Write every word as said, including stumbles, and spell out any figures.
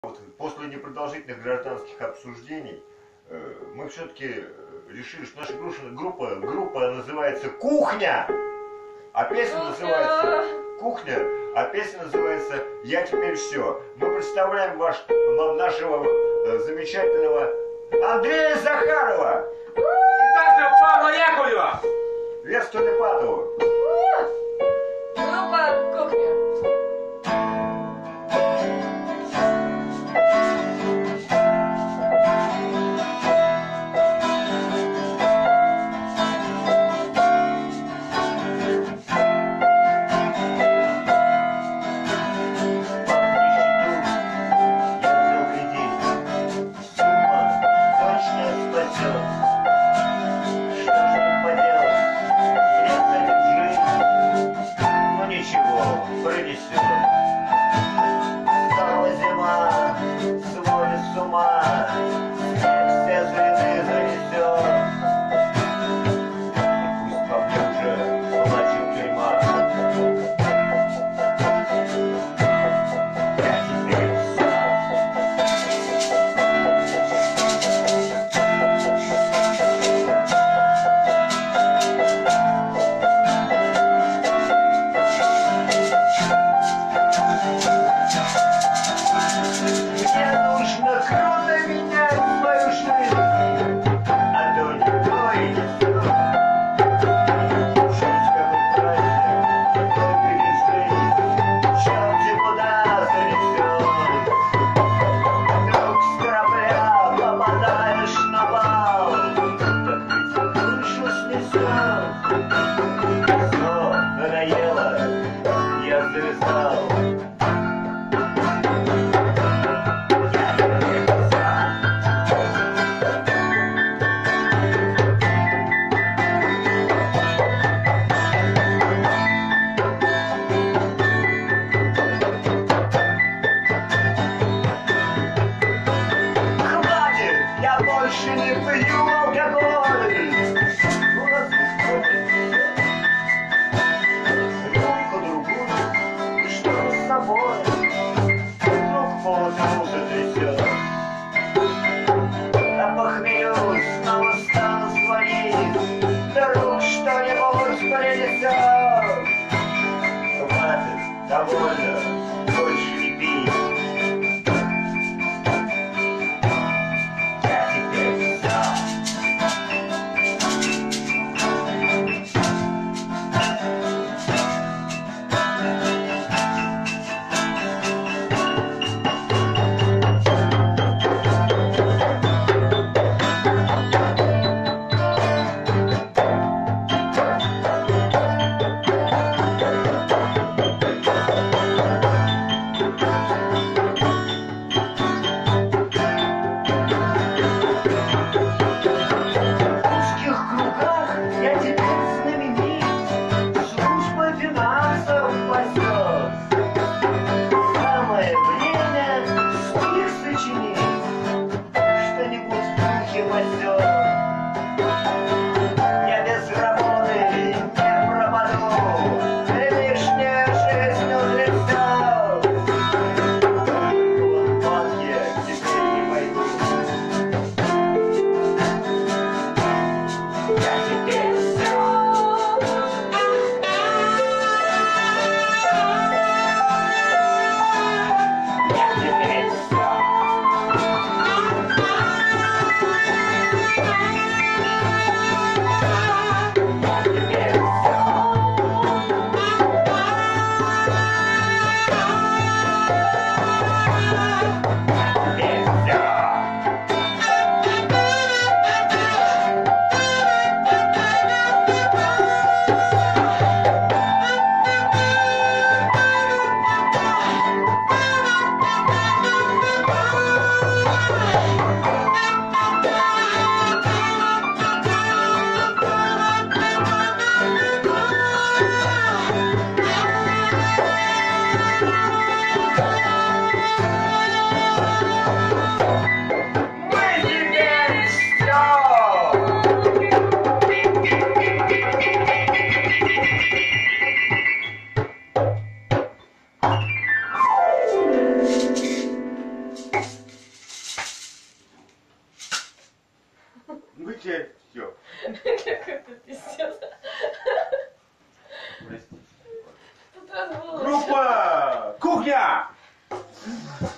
Вот после непродолжительных гражданских обсуждений э, мы все-таки решили, что наша группа, группа называется «Кухня», а песня называется «Кухня», а песня называется «Я теперь все». Мы представляем ваш, нашего э, замечательного Андрея Захарова и также Павла Яковлева. Весту Липатову. Группа «Кухня». Довольно, больше не пей. Я теперь сам. Вычай все. Какой-то пиздец. Простите. Тут раз было. Группа! Кухня!